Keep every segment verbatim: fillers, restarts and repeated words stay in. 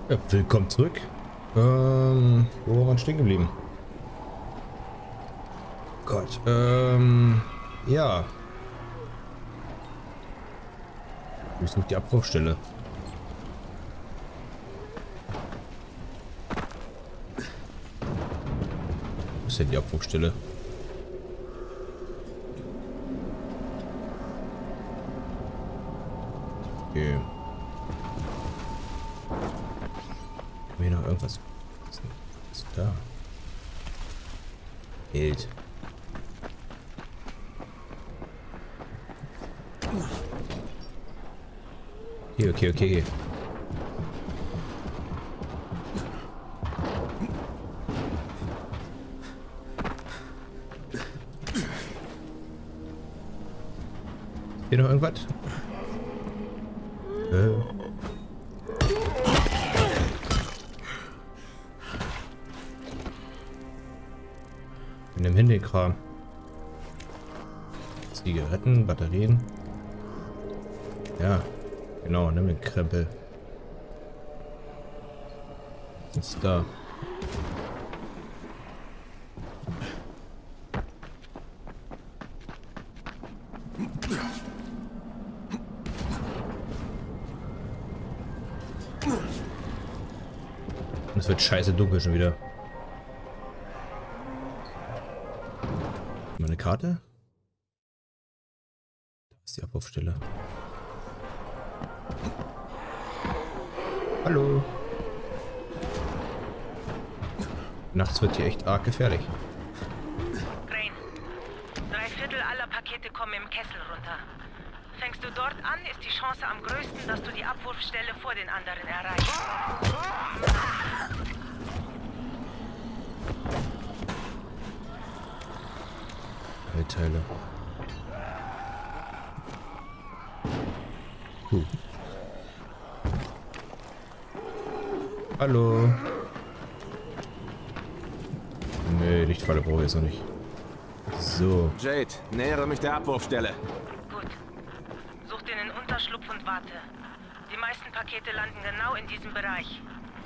Ja, willkommen zurück. Ähm, wo waren wir stehen geblieben? Gott, ähm, ja. Ich suche die Abbruchstelle. Wo ist denn die Abbruchstelle? Okay. Haben wir noch irgendwas? Was ist da? Geld. Okay, okay, okay. Hier noch irgendwas? Äh. Nimm hin den Kram. Zigaretten, Batterien. Ja, genau, nimm den Krempel. Was ist da? Es wird scheiße dunkel schon wieder. Meine Karte? Da ist die Abwurfstelle. Hallo. Nachts wird hier echt arg gefährlich. Crane, drei Viertel aller Pakete kommen im Kessel runter. Fängst du dort an, ist die Chance am größten, dass du die Abwurfstelle vor den anderen erreichst. Teile. Uh. Hallo. Nee, Lichtfalle brauche ich jetzt noch nicht. So. Jade, nähere mich der Abwurfstelle. Gut. Such dir einen Unterschlupf und warte. Die meisten Pakete landen genau in diesem Bereich.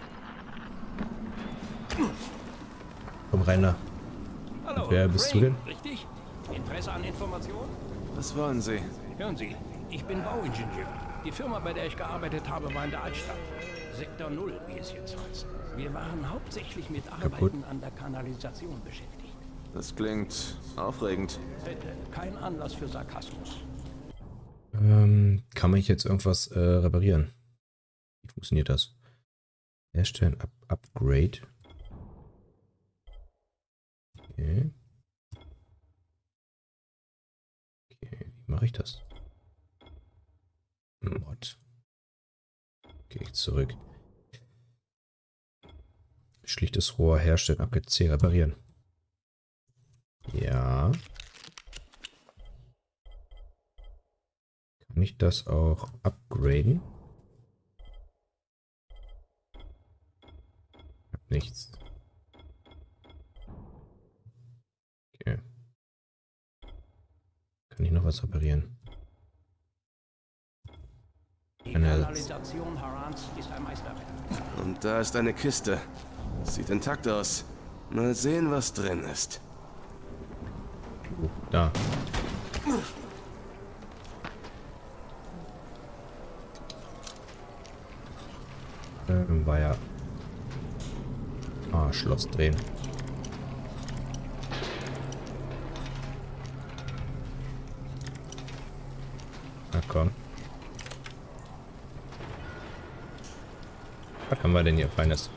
Komm rein da. Hallo, wer bist du denn? Richtig? Interesse an Informationen? Was wollen Sie? Hören Sie, ich bin Bauingenieur. Die Firma, bei der ich gearbeitet habe, war in der Altstadt. Sektor null, wie es jetzt heißt. Wir waren hauptsächlich mit Arbeiten Kaputt. an der Kanalisation beschäftigt. Das klingt aufregend. Bitte, kein Anlass für Sarkasmus. Ähm, kann man jetzt irgendwas äh, reparieren? Wie funktioniert das? Herstellen, up Upgrade. Okay. Okay, wie mache ich das? Mod. Gehe ich zurück. Schlichtes Rohr herstellen, Upgrade C reparieren. Ja. Kann ich das auch upgraden? Hab nichts. Okay. Kann ich noch was reparieren? Die Eine- Kanalisation Harans ist ein Meisterwerk. Und da ist eine Kiste. Sieht intakt aus. Mal sehen, was drin ist. Oh, da. Ähm, war ja. Ah, Schloss drehen. Na komm. Was haben wir denn hier Feines?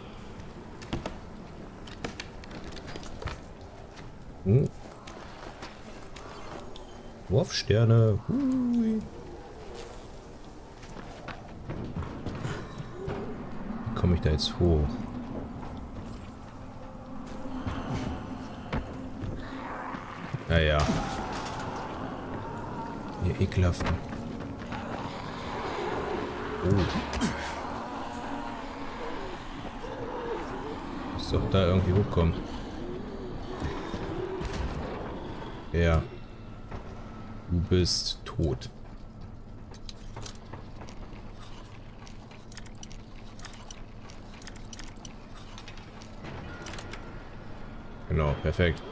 Uh. Wurfsterne. Hui. Wie komme ich da jetzt hoch? Naja. Ihr ekelhaften. Oh. Muss doch da irgendwie hochkommen. Ja. Du bist tot. Genau, perfekt.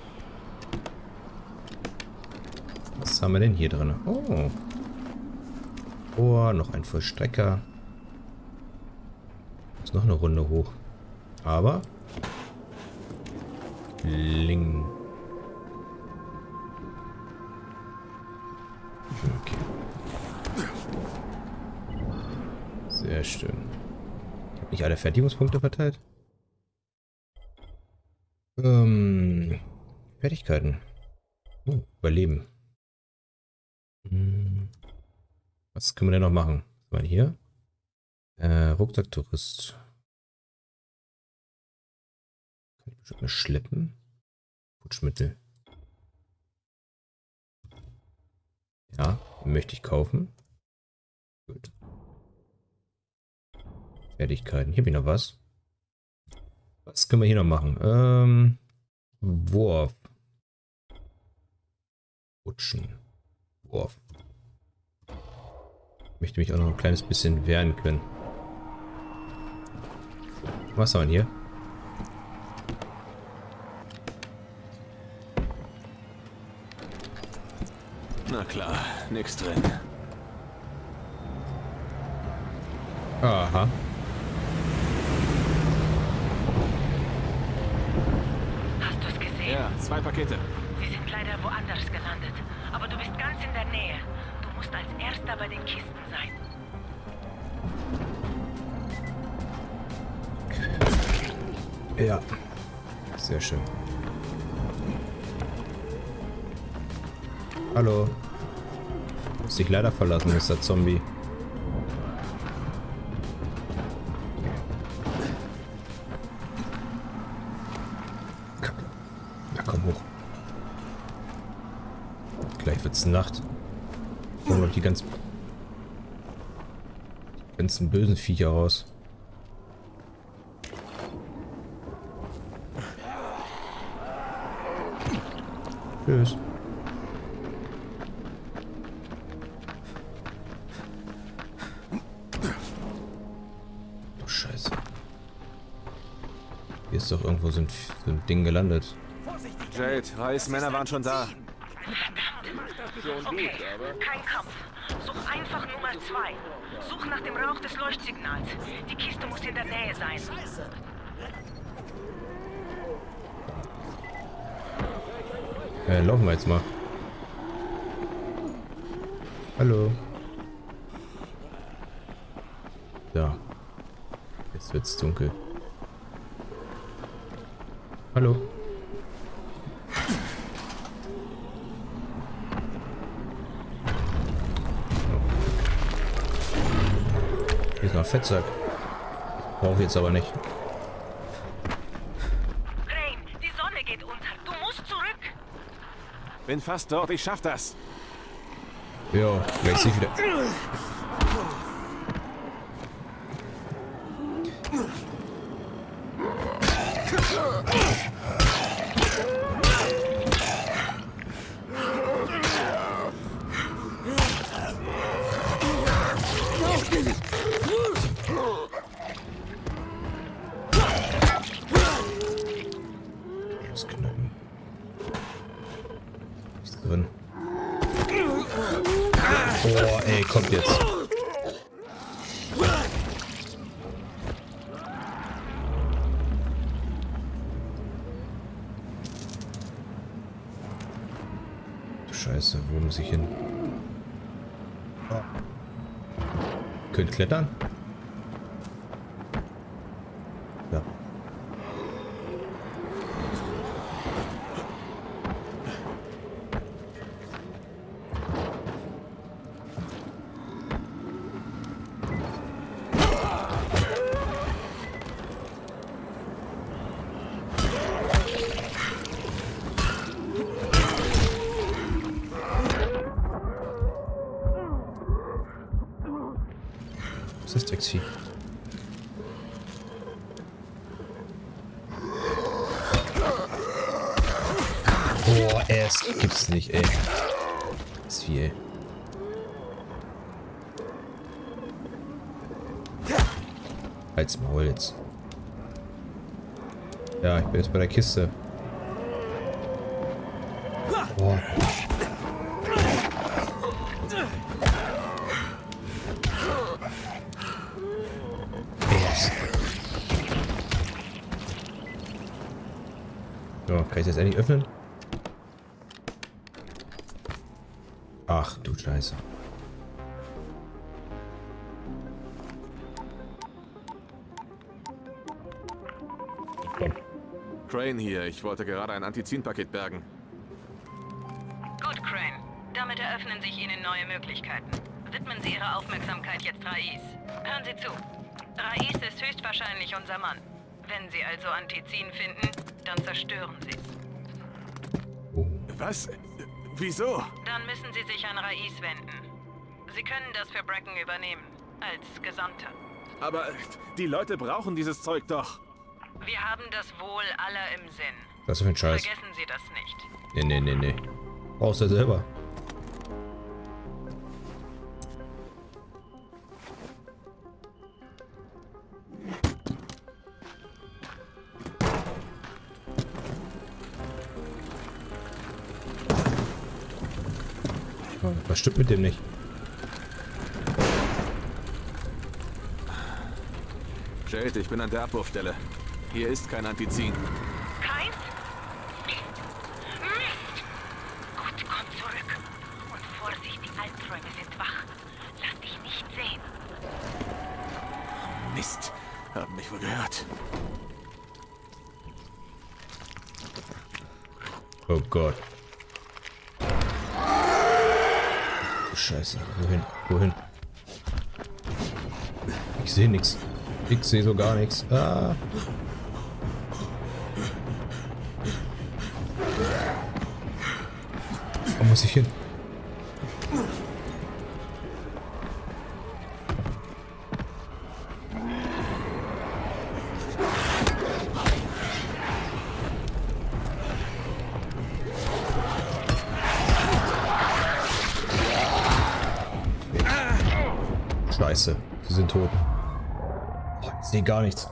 Was haben wir denn hier drin? Oh. Oh, noch ein Vollstrecker. Ist noch eine Runde hoch. Aber. Ling. Okay. Sehr schön. Ich habe nicht alle Fertigungspunkte verteilt. Ähm. Fertigkeiten. Oh, Überleben. Hm. Was können wir denn noch machen? Was haben wir hier? Äh, Rucksacktourist. Kann ich bestimmt mal schleppen? Putschmittel. Ja, möchte ich kaufen. Gut. Fertigkeiten. Hier habe ich noch was. Was können wir hier noch machen? Ähm, Wurf. Putschen. Wurf. Ich möchte mich auch noch ein kleines bisschen wehren können. Was haben wir hier? Na klar, nix drin. Aha. Hast du es gesehen? Ja, zwei Pakete. Sie sind leider woanders gelandet. Aber du bist ganz in der Nähe. Du musst als Erster bei den Kisten sein. Ja. Sehr schön. Hallo. Muss dich leider verlassen, Mister Zombie. Kacke. Na komm hoch. Gleich wird's Nacht. Kommen noch die ganzen, die ganzen bösen Viecher raus. Tschüss. Du Scheiße. Hier ist doch irgendwo so ein, so ein Ding gelandet. Jade, Reis, Männer waren schon da. Okay, kein Kampf. Such einfach Nummer zwei. Such nach dem Rauch des Leuchtsignals. Die Kiste muss in der Nähe sein. Äh, laufen wir jetzt mal. Hallo. Da. Jetzt wird's dunkel. Hallo. Hier ist noch ein Fettsack. Brauche ich jetzt aber nicht. Crane, die Sonne geht unter. Du musst zurück. Bin fast dort, ich schaff das. Ja, gleich sehe ich wieder. Ausknoppen. Ist drin. Oh, ey, kommt jetzt. Du Scheiße, wo muss ich hin? Oh. Könnt klettern? Ja. Was ist das Drecksvieh? Oh, es gibt's nicht, ey. Das Vieh, ey. Halt's Maul jetzt. Ja, ich bin jetzt bei der Kiste. Boah. Yes. So, kann ich das endlich öffnen? Ach du Scheiße. Crane hier. Ich wollte gerade ein Antizin-Paket bergen. Gut, Crane. Damit eröffnen sich Ihnen neue Möglichkeiten. Widmen Sie Ihre Aufmerksamkeit jetzt Rais. Hören Sie zu. Rais ist höchstwahrscheinlich unser Mann. Wenn Sie also Antizin finden, dann zerstören Sie es. Was? Wieso? Dann müssen Sie sich an Rais wenden. Sie können das für Bracken übernehmen. Als Gesandter. Aber die Leute brauchen dieses Zeug doch. Wir haben das Wohl aller im Sinn. Was für ein Scheiß. Vergessen Sie das nicht. Nee, nee, nee, nee. Brauchst du selber. Was stimmt mit dem nicht? Jade, ich bin an der Abwurfstelle. Hier ist kein Antizin. Keins? Mist. Mist. Gut, komm zurück. Und Vorsicht, die Albträume sind wach. Lass dich nicht sehen. Mist. Haben mich wohl gehört. Oh Gott. Scheiße. Wohin? Wohin? Ich sehe nichts. Ich sehe so gar nichts. Ah. Wo muss ich hin? Scheiße, sie sind tot. Oh, ich sehe gar nichts.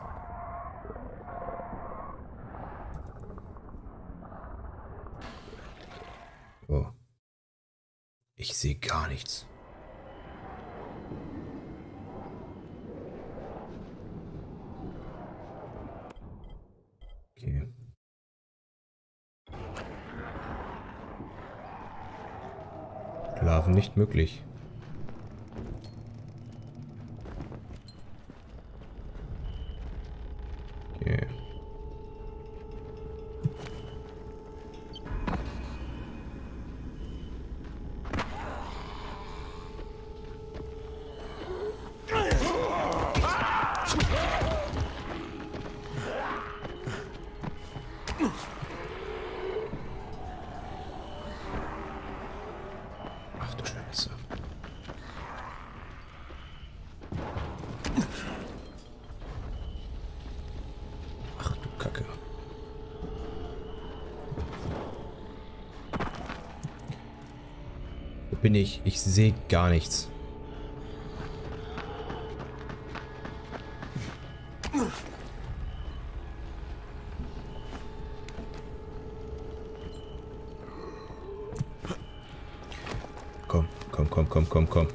Oh. Ich sehe gar nichts. Okay. Schlafen nicht möglich. Okay. Ach du Scheiße. Ach du Kacke. Wo bin ich? Ich sehe gar nichts. Komm, komm, komm, komm, komm, komm.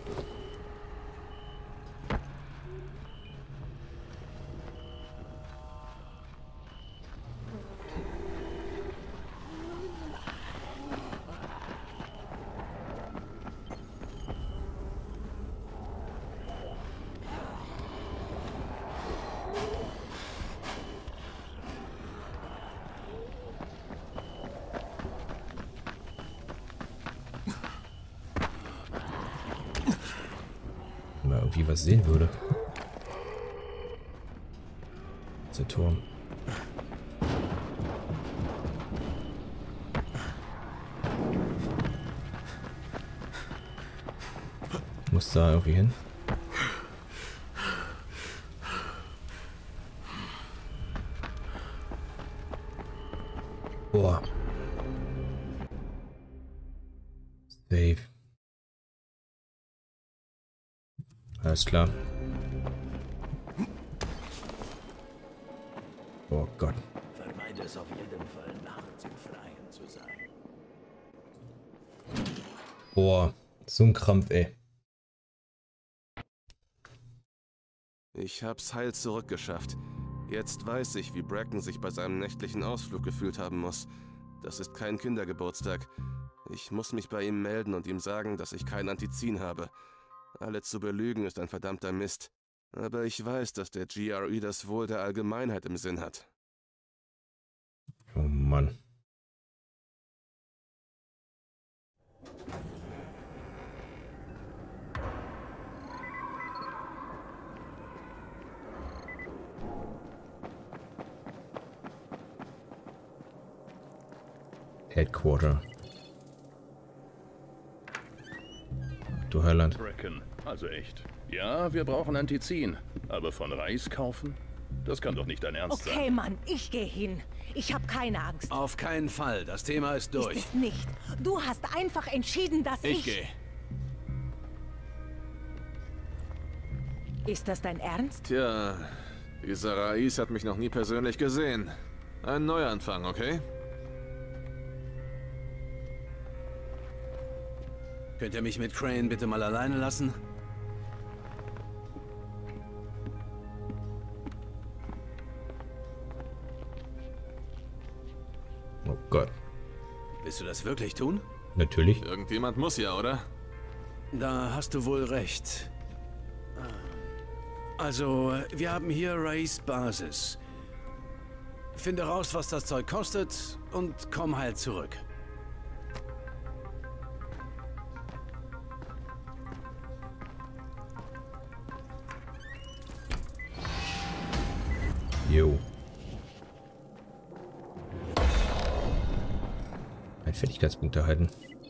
Wenn man irgendwie was sehen würde. Der Turm. Muss da irgendwie hin. Boah. Safe. Alles klar. Oh Gott. Vermeide es auf jeden Fall, nachts im Freien zu sein. Boah, so ein Krampf, ey. Ich hab's heil zurückgeschafft. Jetzt weiß ich, wie Bracken sich bei seinem nächtlichen Ausflug gefühlt haben muss. Das ist kein Kindergeburtstag. Ich muss mich bei ihm melden und ihm sagen, dass ich kein Antizin habe. Alle zu belügen ist ein verdammter Mist. Aber ich weiß, dass der G R E das Wohl der Allgemeinheit im Sinn hat. Oh Mann. Headquarter. Du Heiland. Bracken, also echt. Ja, wir brauchen Antizin. Aber von Reis kaufen? Das kann doch nicht dein Ernst sein. Okay, Mann, ich gehe hin. Ich habe keine Angst. Auf keinen Fall. Das Thema ist durch. Ist es nicht. Du hast einfach entschieden, dass ich... Ich gehe. Ist das dein Ernst? Tja, dieser Rais hat mich noch nie persönlich gesehen. Ein Neuanfang, okay? Könnt ihr mich mit Crane bitte mal alleine lassen? Oh Gott. Willst du das wirklich tun? Natürlich. Irgendjemand muss ja, oder? Da hast du wohl recht. Also, wir haben hier Rays Basis. Finde raus, was das Zeug kostet und komm heil zurück. Jo. Ein Fertigkeitspunkt erhalten.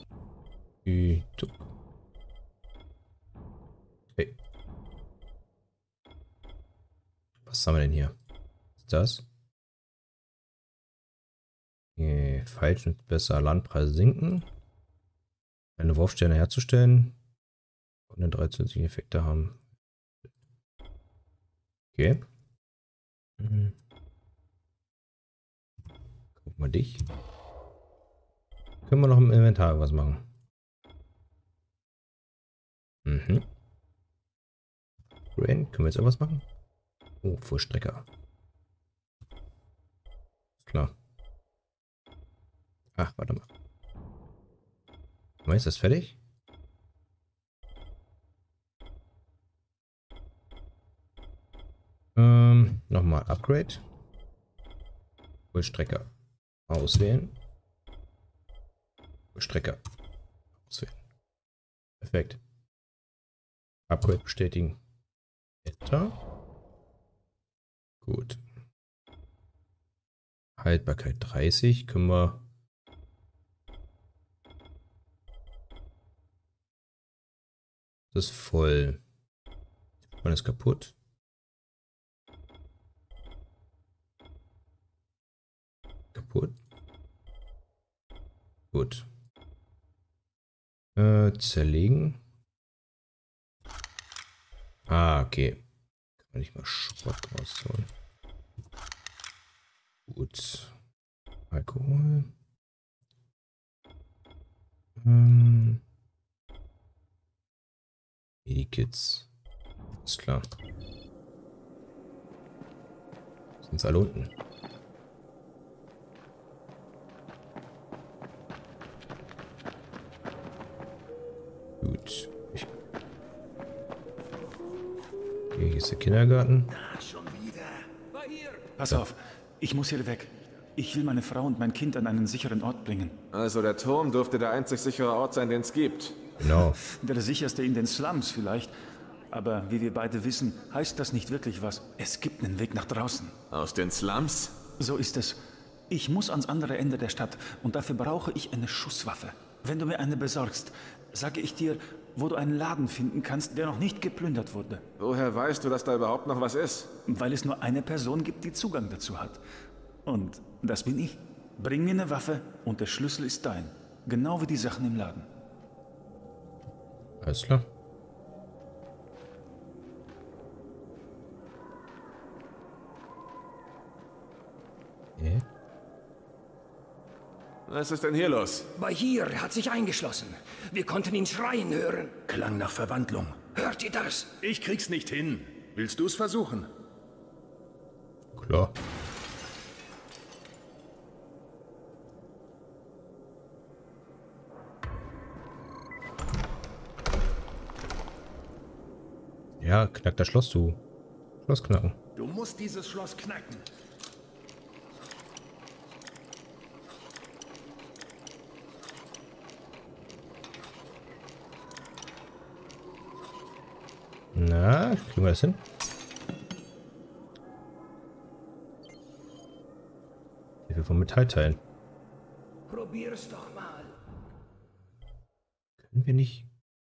Hey. Was haben wir denn hier? Was ist das? Okay, falsch und besser Landpreise sinken. Eine Wurfsterne herzustellen. Und eine dreizehn Effekte haben. Okay. Hm. Guck mal dich. Können wir noch im Inventar was machen? Mhm. Rain, können wir jetzt auch was machen? Oh, Vollstrecker. Klar. Ach, warte mal. Ist das fertig? Ähm, nochmal Upgrade. Vollstrecker. Auswählen. Vollstrecker. Auswählen. Perfekt. Upgrade bestätigen. Enter. Gut. Haltbarkeit dreißig. Können wir... Das ist voll. Man ist kaputt. Kaputt. Gut. Äh, zerlegen. Ah, okay. Kann man nicht mal Schrott rausholen. Gut. Alkohol. Ähm. Medikits. Ist klar. Sind alle unten. Gut. Ich okay, hier ist der Kindergarten. Pass auf, ich muss hier weg. Ich will meine Frau und mein Kind an einen sicheren Ort bringen. Also der Turm dürfte der einzig sichere Ort sein, den es gibt. Genau. Der sicherste in den Slums vielleicht. Aber wie wir beide wissen, heißt das nicht wirklich was. Es gibt einen Weg nach draußen. Aus den Slums? So ist es. Ich muss ans andere Ende der Stadt und dafür brauche ich eine Schusswaffe. Wenn du mir eine besorgst, sage ich dir, wo du einen Laden finden kannst, der noch nicht geplündert wurde. Woher weißt du, dass da überhaupt noch was ist? Weil es nur eine Person gibt, die Zugang dazu hat. Und das bin ich. Bring mir eine Waffe und der Schlüssel ist dein. Genau wie die Sachen im Laden. Alles klar. Okay. Was ist denn hier los? Bahir hat sich eingeschlossen. Wir konnten ihn schreien hören. Klang nach Verwandlung. Hört ihr das? Ich krieg's nicht hin. Willst du's versuchen? Klar. Ja, knack das Schloss zu. Schloss knacken. Du musst dieses Schloss knacken. Na, kriegen wir das hin? Hilfe von Metallteilen. Probier's doch mal. Können wir nicht...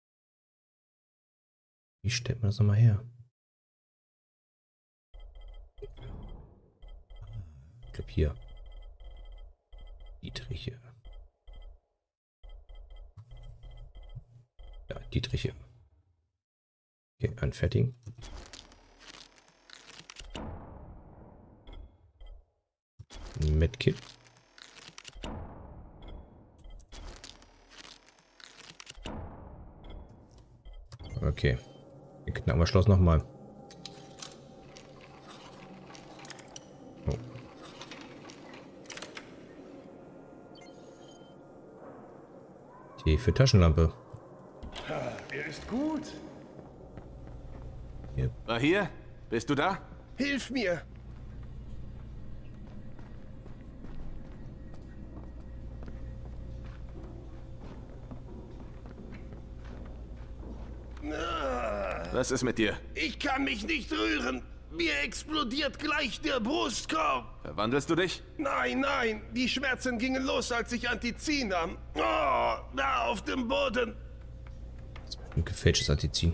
Wie stellt man das nochmal her? Ich glaube hier. Dietriche. Ja, Dietriche. Okay, anfertigen. Medkit. Okay. Wir knacken wir Schloss nochmal. Oh. Die für Taschenlampe. Ha, er ist gut. Hier. Bahir, bist du da? Hilf mir! Was ist mit dir? Ich kann mich nicht rühren. Mir explodiert gleich der Brustkorb. Verwandelst du dich? Nein, nein. Die Schmerzen gingen los, als ich Antizin nahm. Oh, da auf dem Boden. Ein gefälschtes Antizin.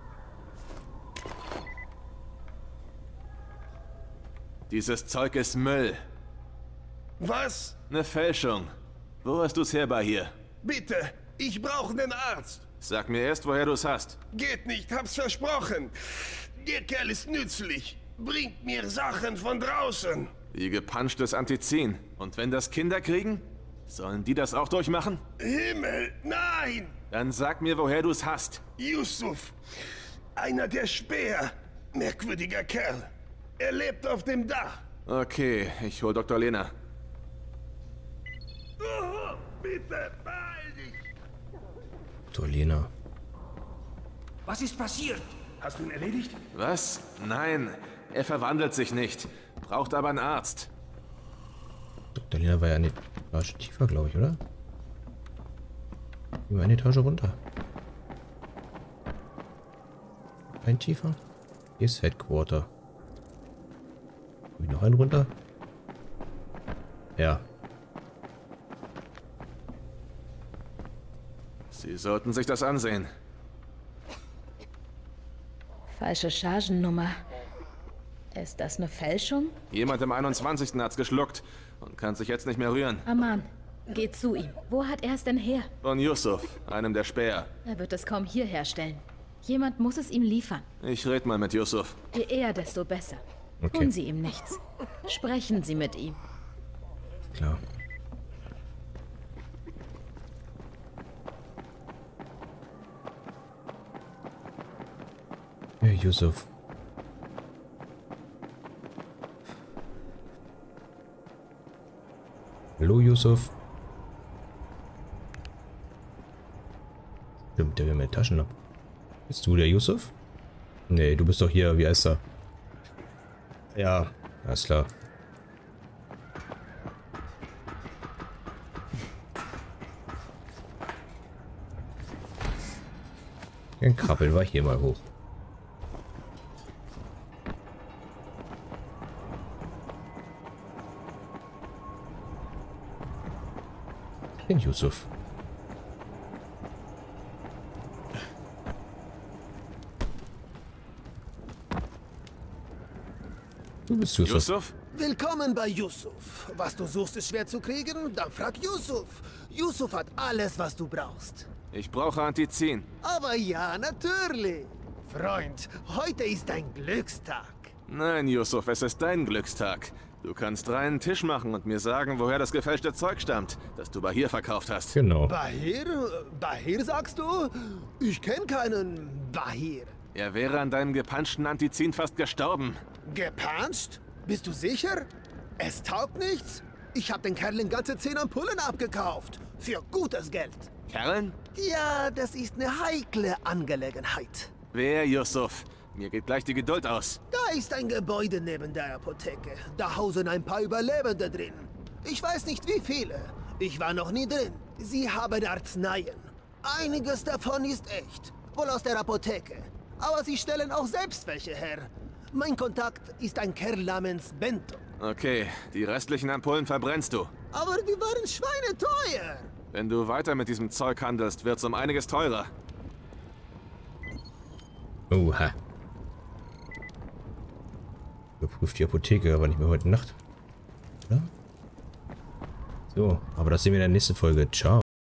Dieses Zeug ist Müll. Was? Eine Fälschung. Wo hast du's her, Bahir? Bitte, ich brauche einen Arzt. Sag mir erst, woher du's hast. Geht nicht, hab's versprochen. Der Kerl ist nützlich. Bringt mir Sachen von draußen. Wie gepanschtes Antizin. Und wenn das Kinder kriegen? Sollen die das auch durchmachen? Himmel, nein! Dann sag mir, woher du's hast. Yusuf, einer der Späher. Merkwürdiger Kerl. Er lebt auf dem Dach. Okay, ich hol Doktor Lena. Oh, bitte, beeil dich! Doktor Lena. Was ist passiert? Hast du ihn erledigt? Was? Nein, er verwandelt sich nicht. Braucht aber einen Arzt. Doktor Lena war ja eine Etage tiefer, glaube ich, oder? Über eine Etage runter. Ein tiefer? Hier ist Headquarter. Noch einen runter? Ja. Sie sollten sich das ansehen. Falsche Chargennummer. Ist das eine Fälschung? Jemand im einundzwanzigsten hat's geschluckt und kann sich jetzt nicht mehr rühren. Aman, geh zu ihm. Wo hat er es denn her? Von Yusuf, einem der Späher. Er wird es kaum hier herstellen. Jemand muss es ihm liefern. Ich red mal mit Yusuf. Je eher, desto besser. Okay. Tun Sie ihm nichts. Sprechen Sie mit ihm. Klar. Ja, Yusuf. Hallo, Yusuf. Stimmt, der will mir Taschen ab. Bist du der Yusuf? Nee, du bist doch hier, wie heißt er? Ja, alles klar. Dann krabbeln wir hier mal hoch. Den Yusuf. Du bist Yusuf. Yusuf? Willkommen bei Yusuf. Was du suchst, ist schwer zu kriegen? Dann frag Yusuf. Yusuf hat alles, was du brauchst. Ich brauche Antizin. Aber ja, natürlich. Freund, heute ist ein Glückstag. Nein, Yusuf, es ist dein Glückstag. Du kannst reinen Tisch machen und mir sagen, woher das gefälschte Zeug stammt, das du Bahir verkauft hast. Genau. Bahir? Bahir sagst du? Ich kenne keinen Bahir. Er wäre an deinem gepanschten Antizin fast gestorben. Gepanscht? Bist du sicher? Es taugt nichts? Ich habe den Kerlen ganze zehn Ampullen abgekauft. Für gutes Geld. Kerlen? Ja, das ist eine heikle Angelegenheit. Wer, Yusuf? Mir geht gleich die Geduld aus. Da ist ein Gebäude neben der Apotheke. Da hausen ein paar Überlebende drin. Ich weiß nicht wie viele. Ich war noch nie drin. Sie haben Arzneien. Einiges davon ist echt. Wohl aus der Apotheke. Aber sie stellen auch selbst welche her. Mein Kontakt ist ein Kerl namens Bento. Okay, die restlichen Ampullen verbrennst du. Aber die waren schweineteuer. Wenn du weiter mit diesem Zeug handelst, wird's um einiges teurer. Oha. Überprüft die Apotheke, aber nicht mehr heute Nacht. Oder? So, aber das sehen wir in der nächsten Folge. Ciao.